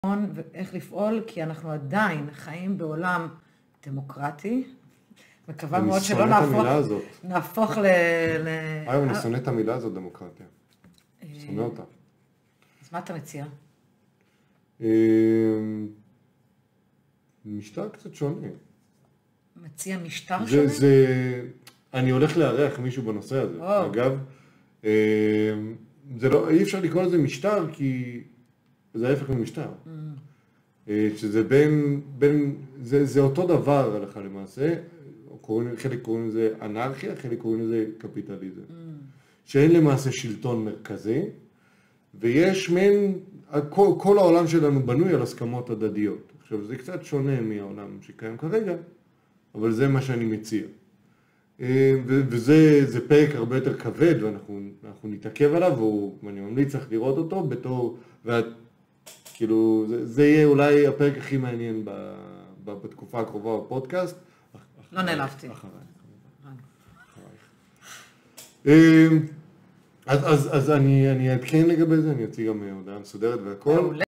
ואיך לפעול, כי אנחנו עדיין חיים בעולם דמוקרטי. מקווה מאוד שלא נהפוך היום אני שונא את המילה הזאת, דמוקרטיה. שונא אותה. אז מה אתה מציע? משטר קצת שונה. מציע משטר שונה? אני הולך לארח מישהו בנושא הזה. אגב, אי אפשר לקרוא לזה משטר, כי זה ההפך ממשטר. שזה זה אותו דבר הלכה למעשה, חלק קוראים לזה אנרכיה, חלק קוראים לזה קפיטליזם. שאין למעשה שלטון מרכזי, ויש כל העולם שלנו בנוי על הסכמות הדדיות. עכשיו, זה קצת שונה מהעולם שקיים כרגע, אבל זה מה שאני מציע. וזה פרק הרבה יותר כבד, ואנחנו נתעכב עליו, ואני ממליץ לך לראות אותו בתור, כאילו, זה יהיה אולי הפרק הכי מעניין בתקופה הקרובה בפודקאסט. לא נעלבתי. אז אני אעדכן לגבי זה, אני אציג גם הודעה מסודרת והכל.